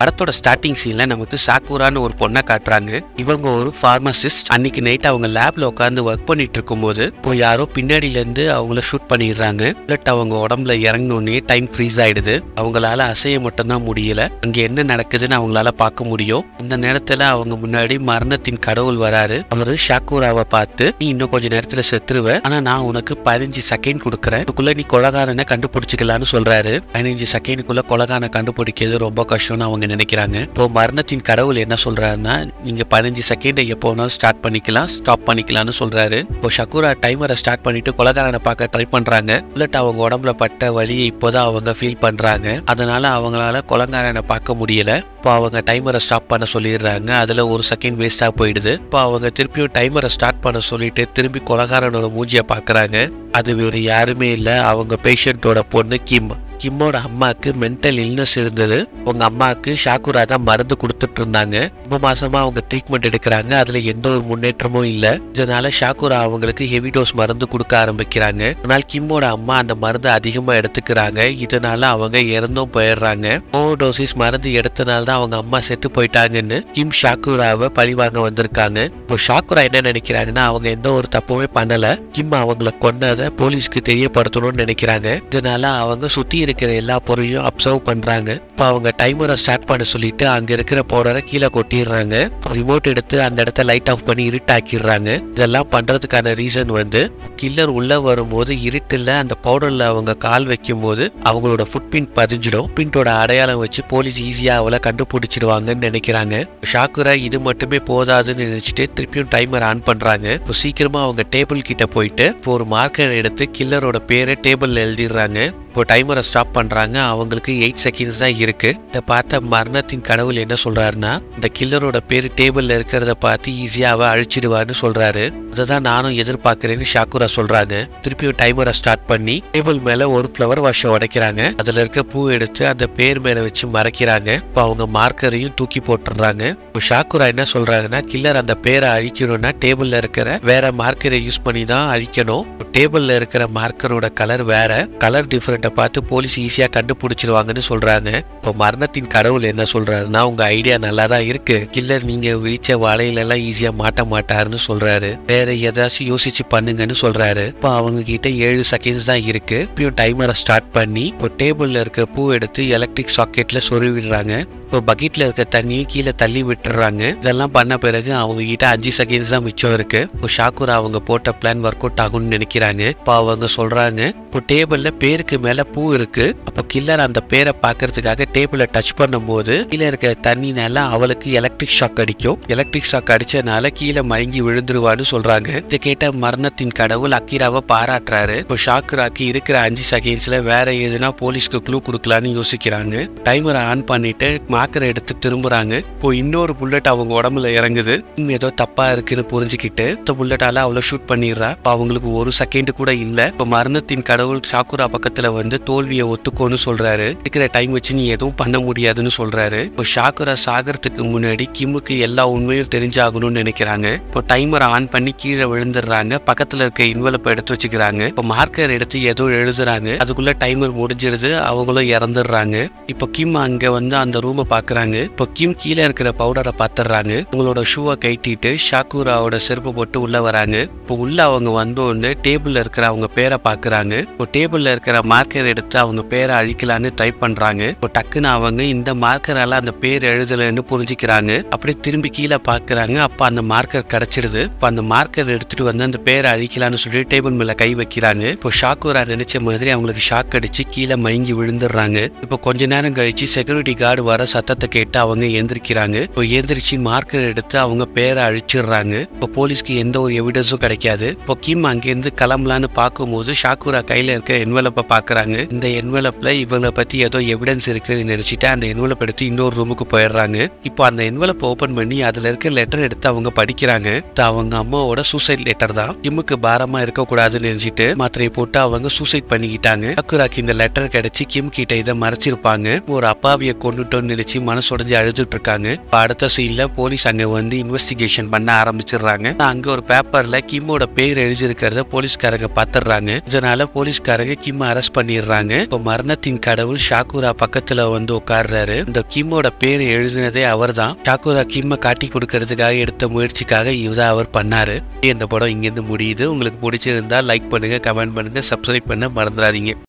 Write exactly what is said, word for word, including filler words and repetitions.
படத்தோட ஸ்டார்டிங் சீன்ல நமக்கு சாக்குரான்னு ஒரு பொண்ணை காட்டுறாங்க. இவங்க ஒரு பார்மசிஸ்ட். அன்னைக்கு நைட் அவங்க லேப்ல உட்காந்து ஒர்க் பண்ணிட்டு இருக்கும் போது இப்போ யாரோ பின்னாடில இருந்து அவங்கள ஷூட் பண்ணிடுறாங்க. பட் அவங்க உடம்புல இறங்கினோடனே டைம் ஃப்ரீஸ் ஆயிடுது. அவங்களால அசைய மட்டும்தான் முடியல. அங்க என்ன நடக்குதுன்னு அவங்களால பார்க்க முடியும். இந்த நேரத்துல அவங்க முன்னாடி மரணத்தின் கடவுள் வராரு. அவரு ஷாக்குராவை பார்த்து, நீ இன்னும் கொஞ்ச நேரத்துல செத்துருவ, ஆனா நான் உனக்கு பதினஞ்சு செகண்ட் கொடுக்குறேன், அதுக்குள்ள நீ கொலகாரனை கண்டுபிடிச்சிக்கலான்னு சொல்றாரு. பதினஞ்சு செகண்டுக்குள்ள கொலகாரனை கண்டுபிடிக்கிறது ரொம்ப கஷ்டம்னு அவங்க நினைக்கிறாங்க. இப்போ மரணத்தின் கடவுள் என்ன சொல்றாருன்னா, நீங்க பதினஞ்சு செகண்டை எப்போ வேணாலும் ஸ்டார்ட் பண்ணிக்கலாம், ஸ்டாப் பண்ணிக்கலாம்னு சொல்றாரு. இப்போ ஷாக்குரா டைமரை ஸ்டார்ட் பண்ணிட்டு கொலகாரனை பார்க்க ட்ரை பண்றாங்க. புல்லட் அவங்க உடம்புல பட்ட வலியை இப்போதான் அவங்க ஃபீல் பண்றாங்க. அதனால அவங்களால கொலகாரனை பார்க்க முடியல. இப்போ அவங்க டைமரை ஸ்டாப் பண்ண சொல்லிடுறாங்க. அதுல ஒரு செகண்ட் வேஸ்டா போயிடுது. இப்போ அவங்க திருப்பியும் டைமரை ஸ்டார்ட் பண்ண சொல்லிட்டு திரும்பி கொலகாரனோட மூஞ்சியை பாக்குறாங்க. அது வேறு யாருமே இல்லை, அவங்க பேஷண்டோட பொண்ணு கிம். கிம்மோட அம்மாவுக்கு மென்டல் இல்னஸ் இருந்தது. உங்க அம்மாவுக்கு ஷாக்குரா தான் மருந்து கொடுத்துட்டு இருந்தாங்க. ரொம்ப மாசமா அவங்க ட்ரீட்மெண்ட் எடுக்கிறாங்க. அதுல எந்த ஒரு முன்னேற்றமும் இல்ல. இதனால ஷாக்குரா அவங்களுக்கு ஹெவி டோஸ் மருந்து கொடுக்க ஆரம்பிக்கிறாங்க. ஆனால் கிம்மோட அம்மா அந்த மருந்து அதிகமா எடுத்துக்கிறாங்க. இதனால அவங்க இறந்தும் போயிடுறாங்க. ஓவர் டோசிஸ் மருந்து எடுத்தனால தான் அவங்க அம்மா செத்து போயிட்டாங்கன்னு கிம் ஷாக்குராவை பழிவாங்க வந்திருக்காங்க. இப்போ ஷாக்குரா என்ன நினைக்கிறாங்கன்னா, அவங்க எந்த ஒரு தப்புமே பண்ணல, கிம் அவங்களை கொன்னதை போலீஸ்க்கு தெரியப்படுத்தணும்னு நினைக்கிறாங்க. இதனால அவங்க சுத்தி இருக்கிற எல்லா பொருளையும் அப்சர்வ் பண்றாங்க. இப்போ அவங்க டைமரை ஸ்டார்ட் பண்ண சொல்லிட்டு அங்க இருக்கிற பவுடரை கீழே கொட்டிடுறாங்க. ரிமோட் எடுத்து அந்த இடத்த லைட் ஆஃப் பண்ணி இருட்டாக்கிடுறாங்க. இதெல்லாம் பண்றதுக்கான ரீசன் வந்து, கில்லர் உள்ள வரும்போது இருட்டுல அந்த பவுடர்ல அவங்க கால் வைக்கும் போது அவங்களோட ஃபுட் பிரிண்ட் பதிஞ்சிடும். பிரிண்டோட அடையாளம் வச்சு போலீஸ் ஈஸியா அவளை கண்டுபிடிச்சிடுவாங்கன்னு நினைக்கிறாங்க. ஷாக்குரா இது மட்டுமே போதாதுன்னு நினைச்சிட்டு திருப்பியும் டைமர் ஆன் பண்றாங்க. இப்போ சீக்கிரமா அவங்க டேபிள் கிட்ட போயிட்டு ஒரு மார்க்கர் எடுத்து கில்லரோட பேரை டேபிள்ல எழுதிடுறாங்க. இப்போ டைமரை ஸ்டாப் பண்றாங்க. அவங்களுக்கு எயிட் செகண்ட்ஸ் தான் இருக்கு. இதை பார்த்த மரணத்தின் கடவுள் என்ன சொல்றாருன்னா, இந்த கில்லரோட பேரு டேபிள்ல இருக்கிறத பார்த்து ஈஸியாவ அழிச்சிடுவான்னு சொல்றாரு. அதான் நானும் எதிர்பார்க்கிறேன்னு ஷாக்குரா சொல்றாங்க. திருப்பியும் டைமரை ஸ்டார்ட் பண்ணி டேபிள் மேல ஒரு ஃப்ளவர் வாஷை உடைக்கிறாங்க. அதுல இருக்க பூ எடுத்து அந்த பேர் மேல வச்சு மறைக்கிறாங்க. இப்போ அவங்க மார்க்கரையும் தூக்கி போட்டுறாங்க. இப்போ ஷாக்குரா என்ன சொல்றாங்கன்னா, கில்லர் அந்த பேரை அழிக்கணும்னா டேபிள்ல இருக்கிற வேற மார்க்கரை யூஸ் பண்ணி தான் அழிக்கணும். டேபிள்ல இருக்கிற மார்க்கரோட கலர் வேற, கலர் டிஃபரெண்ட் பார்த்து போலீஸ் ஈஸியா கண்டுபிடிச்சிருவாங்கன்னு சொல்றாங்க. இப்போ மரணத்தின் கடவுள் என்ன சொல்றாருன்னா, உங்க ஐடியா நல்லா தான் இருக்கு, கில்லர் நீங்க விரிச்ச வலையில எல்லாம் ஈஸியா மாட்ட மாட்டாருன்னு சொல்றாரு. வேற ஏதாச்சும் யோசிச்சு பண்ணுங்கன்னு சொல்றாரு. இப்போ அவங்க கிட்ட ஏழு செகண்ட்ஸ் தான் இருக்கு. இப்பயும் டைமரை ஸ்டார்ட் பண்ணி இப்போ டேபிள்ல இருக்க பூ எடுத்து எலக்ட்ரிக் சாக்கெட்ல சொருவிடுறாங்க. இப்போ பக்கெட்ல இருக்க தண்ணியை கீழே தள்ளி விட்டுறாங்க. இதெல்லாம் பண்ண பிறகு அவங்க கிட்ட அஞ்சு செகண்ட்ஸ் தான் மிச்சம் இருக்கு. இப்போ ஷாக்குரா அவங்க போட்ட பிளான் ஒர்க் அவுட் ஆகும்னு நினைக்கிறாங்க. இப்போ அவங்க சொல்றாங்க, இப்போ டேபிள்ல பேருக்கு மேல பூ இருக்கு. அப்போ கில்லர் அந்த பேரை பாக்குறதுக்காக டேபிள டச் பண்ணும் போது கீழே இருக்க தண்ணினால அவளுக்கு எலக்ட்ரிக் ஷாக் அடிக்கும். எலக்ட்ரிக் ஷாக் அடிச்சனால கீழே மயங்கி விழுந்துருவான்னு சொல்றாங்க. இதை கேட்ட மரணத்தின் கடவுள் அக்கீராவை பாராட்டுறாரு. இப்போ ஷாக்குராக்கு இருக்கிற அஞ்சு செகண்ட்ஸ்ல வேற எதுனா போலீஸ்க்கு க்ளூ கொடுக்கலான்னு யோசிக்கிறாங்க. டைமரை ஆன் பண்ணிட்டு மார்க்கரை எடுத்து திரும்புறாங்க. இப்போ இன்னொரு புல்லட் அவங்க உடம்புல இறங்குது. ஏதோ தப்பா இருக்குன்னு புரிஞ்சுக்கிட்டு இந்த புல்லட்டால அவளை ஷூட் பண்ணிடுறா. அவங்களுக்கு ஒரு செகண்ட் கூட இல்ல. இப்போ மரணத்தின் கடவுள் ஷாக்குரா பக்கத்துல வந்து தோல்வியை ஒத்துக்கோன்னு சொல்றாரு. இருக்கிற டைம் வச்சு நீ எதுவும் பண்ண முடியாதுன்னு சொல்றாரு. இப்போ ஷாக்குரா சாகறதுக்கு முன்னாடி கிம்முக்கு எல்லா உண்மையும் தெரிஞ்சாகணும்னு நினைக்கிறாங்க. இப்போ டைமரை ஆன் பண்ணி கீழே விழுந்துடுறாங்க. பக்கத்துல இருக்க இன்வெலப்பை எடுத்து வச்சுக்கிறாங்க. இப்போ மார்க்கர் எடுத்து ஏதோ எழுதுறாங்க. அதுக்குள்ள டைமர் முடிஞ்சிருது. அவங்களும் இறந்துடுறாங்க. இப்போ கிம் அங்க வந்து அந்த ரூமை பாக்குறாங்க. இப்போ கிம் கீழே இருக்கிற பவுடரை பாத்துறாங்க. உங்களோட ஷூவை கைட்டிட்டு ஷாக்குராவோட செருப்பு போட்டு உள்ள வராங்க. இப்போ உள்ள அவங்க வந்தோன்னு டேபிள்ல இருக்கிற அவங்க பேரை பாக்குறாங்க. இப்போ டேபிள்ல இருக்கிற மார்க்கர் எடுத்து அவங்க பேரை அழிக்கலான்னு ட்ரை பண்றாங்க. இப்போ டக்குன்னு அவங்க இந்த மார்க்கரால அந்த பேர் எழுதலன்னு புரிஞ்சுக்கிறாங்க. அப்படி திரும்பி கீழே பாக்குறாங்க. அப்ப அந்த மார்க்கர் கிடைச்சிருது. இப்போ அந்த மார்க்கர் எடுத்துட்டு வந்து அந்த பேரை அழிக்கலான்னு சொல்லி டேபிள் மேல கை வைக்கிறாங்க. இப்போ ஷாக்குரா நினைச்ச மாதிரி அவங்களுக்கு ஷாக் அடிச்சு கீழே மயங்கி விழுந்துடுறாங்க. இப்போ கொஞ்ச நேரம் கழிச்சு செக்யூரிட்டி கார்டு வர சத்தத்தை கேட்டு அவங்க எந்திரிக்கிறாங்க. இப்போ எந்திரிச்சு மார்க்கர் எடுத்து அவங்க பேரை அழிச்சிடுறாங்க. இப்போ போலீஸ்க்கு எந்த ஒரு எவிடன்ஸும் கிடைக்காது. இப்போ கிம் அங்கிருந்து கிளம்பலான்னு பார்க்கும்போது ஷாக்குரா கையில இருக்க என்வெலப்பை பாக்குறாங்க. இந்த என்வெலப்ல இவங்களை பத்தி ஏதோ எவிடன்ஸ் இருக்குன்னு நினைச்சிட்டு அந்த என்வெலப் எடுத்து இன்னொரு ரூமுக்கு போயிடுறாங்க. இப்போ அந்த என்வெலப் ஓபன் பண்ணி அதுல இருக்க லெட்டர் எடுத்து அவங்க படிக்கிறாங்க. அவங்க அம்மாவோட சூசைட் லெட்டர் தான். கிம்முக்கு பாரமா இருக்க கூடாதுன்னு நினைச்சிட்டு மாத்திரையை போட்டு அவங்க சூசைட் பண்ணிக்கிட்டாங்க. ஷாக்குராக்கு இந்த லெட்டர் கிடைச்சி கிம் கிட்ட இதை மறைச்சிருப்பாங்க. ஒரு அப்பாவியை கொண்டுட்டோன்னு நினைச்சு மனசு உடஞ்சு அழுதுட்டு இருக்காங்க. அடுத்த சீன்ல போலீஸ் அங்க வந்து இன்வெஸ்டிகேஷன் பண்ண ஆரம்பிச்சிடுறாங்க. அங்க ஒரு பேப்பர்ல கிம்மோட பேர் எழுதியிருக்கிறத போலீஸ்காரங்க பாத்துறாங்க. இதனால போலீஸ்காரங்க கிம் அரெஸ்ட் பண்ணிடுறாங்க. இப்போ மரணத்தின் கடவுள் ஷாக்குரா பக்கத்துல வந்து உட்கார்றாரு. இந்த கிம்மோட பேரை எழுதினதே அவர் தான். ஷாக்குரா கிம்மை காட்டி கொடுக்கறதுக்காக எடுத்த முயற்சிக்காக இதான் அவர் பண்ணாரு. இந்த படம் இங்கிருந்து முடியுது. உங்களுக்கு பிடிச்சிருந்தா லைக் பண்ணுங்க, கமெண்ட் பண்ணுங்க, சப்ஸ்கிரைப் பண்ண மறந்துடாதீங்க.